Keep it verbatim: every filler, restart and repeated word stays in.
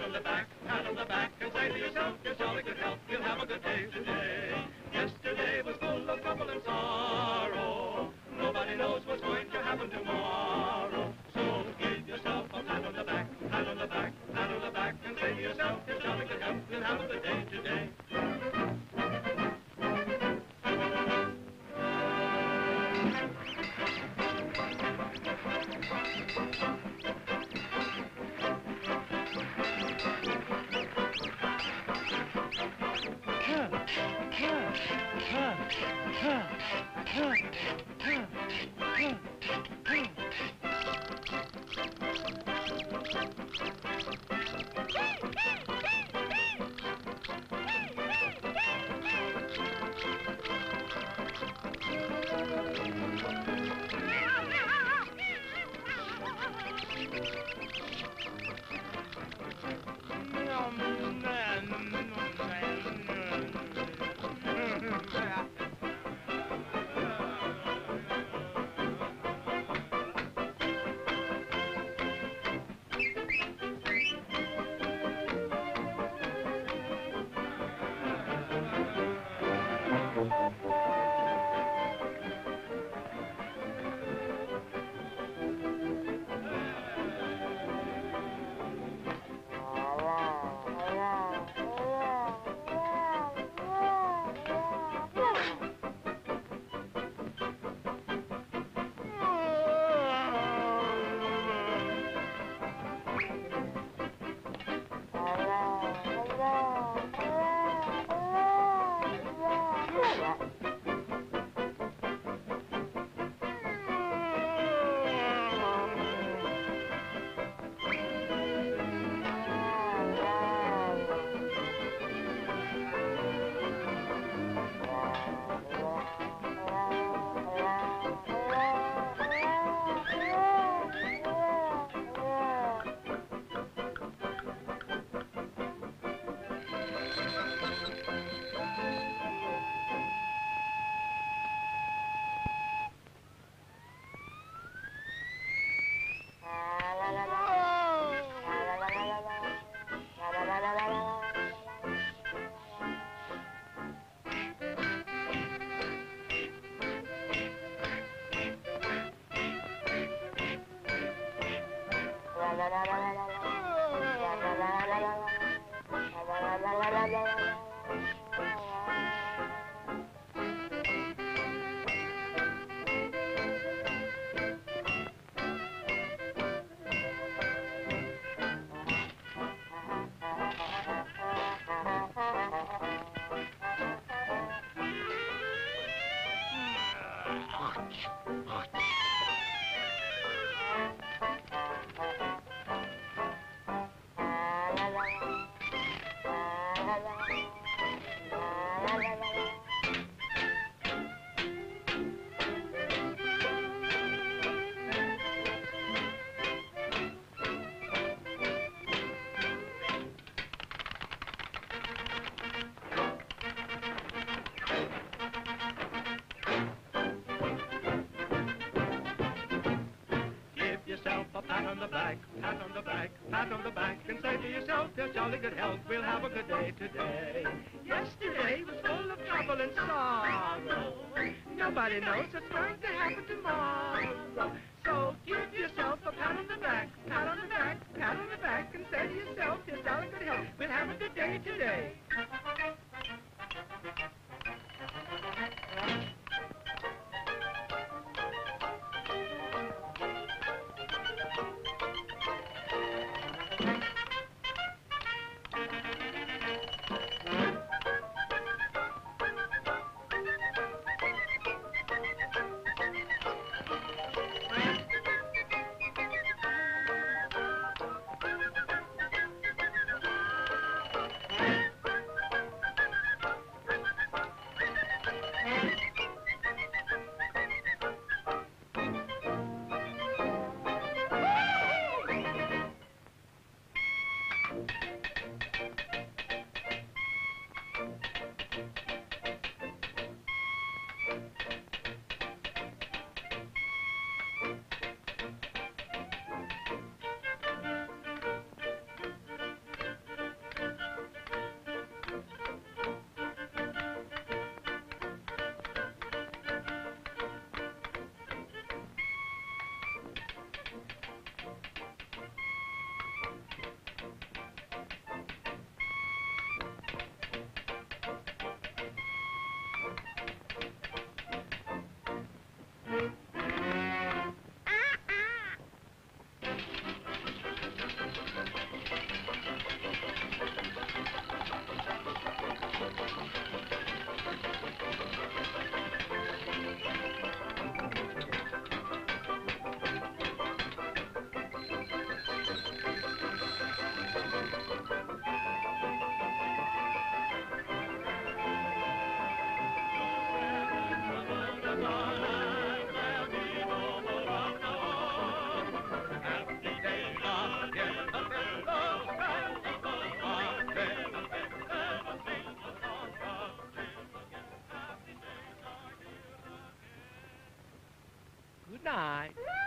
pat on the back, pat on the back, and say to yourself, you're jolly good health, you'll have a good day today. Yesterday was full of trouble and sorrow. Nobody knows what's going to happen tomorrow. So give yourself a pat on the back, pat on the back, pat on the back, and say to yourself, you're jolly good health, you'll have a good day today. Pat on the back, pat on the back, pat on the back, and say to yourself, you're jolly good health, we'll have a good day today. Yesterday was full of trouble and sorrow. Nobody knows what's going to happen tomorrow. So give yourself a pat on the back, pat on the back, pat on the back, and say to yourself, you're jolly good health, we'll have a good day today. night.